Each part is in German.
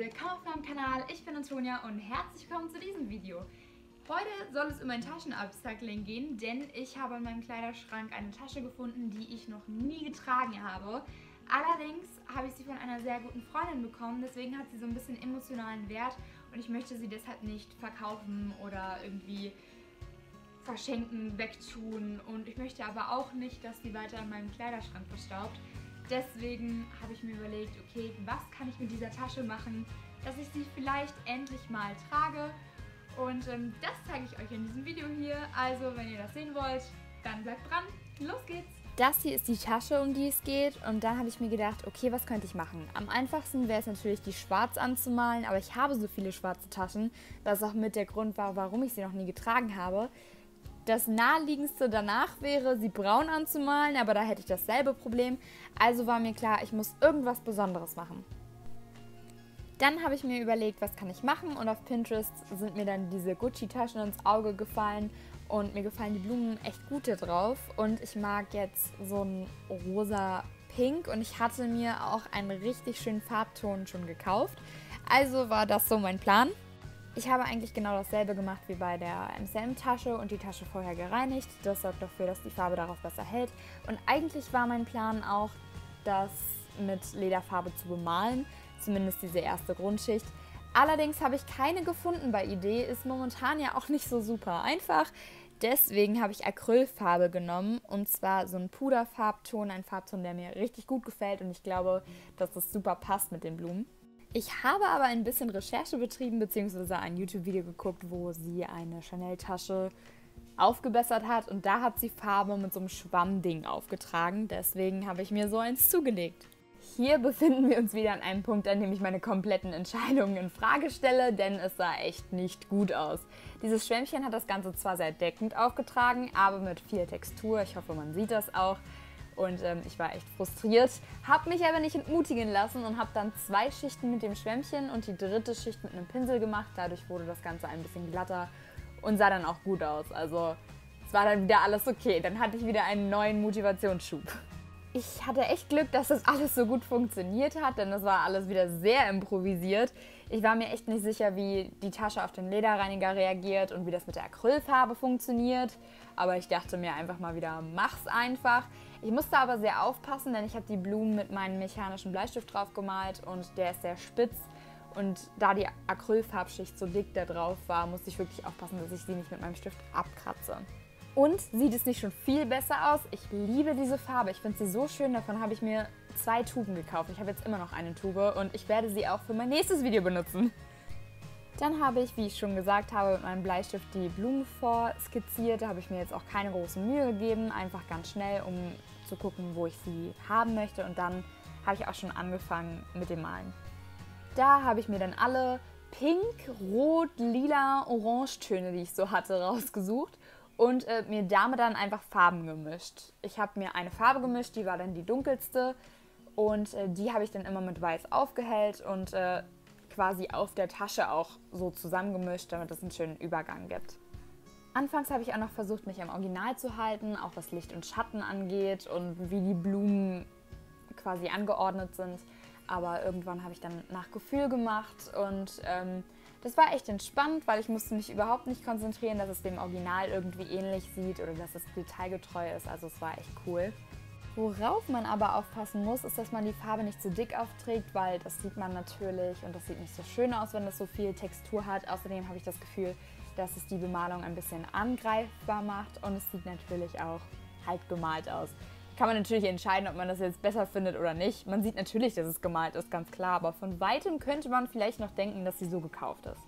willkommen auf meinem Kanal. Ich bin Antonia und herzlich willkommen zu diesem Video. Heute soll es um ein Taschen-Upcycling gehen, denn ich habe in meinem Kleiderschrank eine Tasche gefunden, die ich noch nie getragen habe. Allerdings habe ich sie von einer sehr guten Freundin bekommen, deswegen hat sie so ein bisschen emotionalen Wert und ich möchte sie deshalb nicht verkaufen oder irgendwie verschenken, wegtun, und ich möchte aber auch nicht, dass sie weiter in meinem Kleiderschrank verstaubt. Deswegen habe ich mir überlegt, okay, was kann ich mit dieser Tasche machen, dass ich sie vielleicht endlich mal trage, und das zeige ich euch in diesem Video hier. Also wenn ihr das sehen wollt, dann bleibt dran, los geht's! Das hier ist die Tasche, um die es geht, und da habe ich mir gedacht, okay, was könnte ich machen? Am einfachsten wäre es natürlich, die schwarz anzumalen, aber ich habe so viele schwarze Taschen, das auch mit der Grund war, warum ich sie noch nie getragen habe. Das naheliegendste danach wäre, sie braun anzumalen, aber da hätte ich dasselbe Problem. Also war mir klar, ich muss irgendwas Besonderes machen. Dann habe ich mir überlegt, was kann ich machen, und auf Pinterest sind mir dann diese Gucci-Taschen ins Auge gefallen und mir gefallen die Blumen echt gut da drauf. Und ich mag jetzt so ein rosa Pink und ich hatte mir auch einen richtig schönen Farbton schon gekauft. Also war das so mein Plan. Ich habe eigentlich genau dasselbe gemacht wie bei der MCM-Tasche und die Tasche vorher gereinigt. Das sorgt dafür, dass die Farbe darauf besser hält. Und eigentlich war mein Plan auch, das mit Lederfarbe zu bemalen, zumindest diese erste Grundschicht. Allerdings habe ich keine gefunden bei Idee, ist momentan ja auch nicht so super einfach. Deswegen habe ich Acrylfarbe genommen, und zwar so einen Puderfarbton, ein Farbton, der mir richtig gut gefällt und ich glaube, dass das super passt mit den Blumen. Ich habe aber ein bisschen Recherche betrieben bzw. ein YouTube-Video geguckt, wo sie eine Chanel-Tasche aufgebessert hat, und da hat sie Farbe mit so einem Schwammding aufgetragen. Deswegen habe ich mir so eins zugelegt. Hier befinden wir uns wieder an einem Punkt, an dem ich meine kompletten Entscheidungen in Frage stelle, denn es sah echt nicht gut aus. Dieses Schwämmchen hat das Ganze zwar sehr deckend aufgetragen, aber mit viel Textur. Ich hoffe, man sieht das auch. Und ich war echt frustriert, habe mich aber nicht entmutigen lassen und habe dann 2 Schichten mit dem Schwämmchen und die dritte Schicht mit einem Pinsel gemacht. Dadurch wurde das Ganze ein bisschen glatter und sah dann auch gut aus. Also es war dann wieder alles okay. Dann hatte ich wieder einen neuen Motivationsschub. Ich hatte echt Glück, dass das alles so gut funktioniert hat, denn das war alles wieder sehr improvisiert. Ich war mir echt nicht sicher, wie die Tasche auf den Lederreiniger reagiert und wie das mit der Acrylfarbe funktioniert. Aber ich dachte mir einfach mal wieder, mach's einfach. Ich musste aber sehr aufpassen, denn ich habe die Blumen mit meinem mechanischen Bleistift drauf gemalt und der ist sehr spitz. Und da die Acrylfarbschicht so dick da drauf war, musste ich wirklich aufpassen, dass ich sie nicht mit meinem Stift abkratze. Und sieht es nicht schon viel besser aus? Ich liebe diese Farbe. Ich finde sie so schön. Davon habe ich mir 2 Tuben gekauft. Ich habe jetzt immer noch eine Tube und ich werde sie auch für mein nächstes Video benutzen. Dann habe ich, wie ich schon gesagt habe, mit meinem Bleistift die Blumen vorskizziert. Da habe ich mir jetzt auch keine große Mühe gegeben. Einfach ganz schnell, um zu gucken, wo ich sie haben möchte. Und dann habe ich auch schon angefangen mit dem Malen. Da habe ich mir dann alle Pink, Rot, Lila, Orange-Töne, die ich so hatte, rausgesucht. Und mir damit dann einfach Farben gemischt. Ich habe mir eine Farbe gemischt, die war dann die dunkelste, und die habe ich dann immer mit Weiß aufgehellt und quasi auf der Tasche auch so zusammengemischt, damit es einen schönen Übergang gibt. Anfangs habe ich auch noch versucht, mich am Original zu halten, auch was Licht und Schatten angeht und wie die Blumen quasi angeordnet sind. Aber irgendwann habe ich dann nach Gefühl gemacht und das war echt entspannt, weil ich musste mich überhaupt nicht konzentrieren, dass es dem Original irgendwie ähnlich sieht oder dass es detailgetreu ist. Also es war echt cool. Worauf man aber aufpassen muss, ist, dass man die Farbe nicht zu dick aufträgt, weil das sieht man natürlich und das sieht nicht so schön aus, wenn das so viel Textur hat. Außerdem habe ich das Gefühl, dass es die Bemalung ein bisschen angreifbar macht und es sieht natürlich auch halt gemalt aus. Kann man natürlich entscheiden, ob man das jetzt besser findet oder nicht. Man sieht natürlich, dass es gemalt ist, ganz klar, aber von weitem könnte man vielleicht noch denken, dass sie so gekauft ist.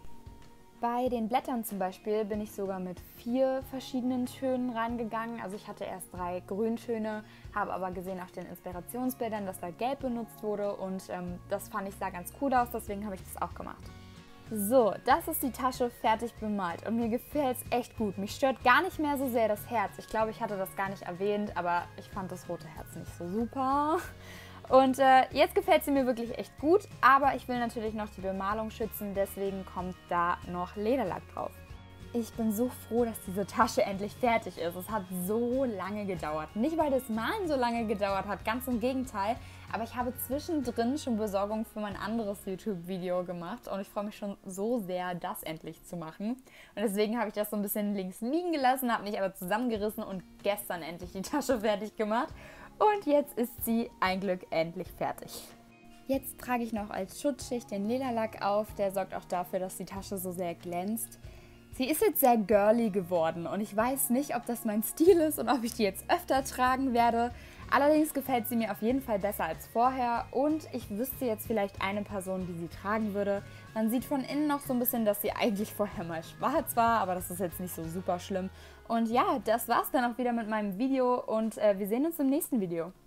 Bei den Blättern zum Beispiel bin ich sogar mit 4 verschiedenen Tönen reingegangen. Also ich hatte erst 3 Grüntöne, habe aber gesehen auf den Inspirationsbildern, dass da Gelb benutzt wurde und das fand ich sah ganz cool aus, deswegen habe ich das auch gemacht. So, das ist die Tasche fertig bemalt und mir gefällt es echt gut. Mich stört gar nicht mehr so sehr das Herz. Ich glaube, ich hatte das gar nicht erwähnt, aber ich fand das rote Herz nicht so super. Und jetzt gefällt sie mir wirklich echt gut, aber ich will natürlich noch die Bemalung schützen, deswegen kommt da noch Lederlack drauf. Ich bin so froh, dass diese Tasche endlich fertig ist. Es hat so lange gedauert. Nicht, weil das Malen so lange gedauert hat, ganz im Gegenteil, Aber ich habe zwischendrin schon Besorgung für mein anderes YouTube-Video gemacht und ich freue mich schon so sehr, das endlich zu machen. Und deswegen habe ich das so ein bisschen links liegen gelassen, habe mich aber zusammengerissen und gestern endlich die Tasche fertig gemacht. Und jetzt ist sie ein Glück endlich fertig. Jetzt trage ich noch als Schutzschicht den Lederlack auf, der sorgt auch dafür, dass die Tasche so sehr glänzt. Sie ist jetzt sehr girly geworden und ich weiß nicht, ob das mein Stil ist und ob ich die jetzt öfter tragen werde. Allerdings gefällt sie mir auf jeden Fall besser als vorher und ich wüsste jetzt vielleicht eine Person, die sie tragen würde. Man sieht von innen noch so ein bisschen, dass sie eigentlich vorher mal schwarz war, aber das ist jetzt nicht so super schlimm. Und ja, das war's dann auch wieder mit meinem Video und wir sehen uns im nächsten Video.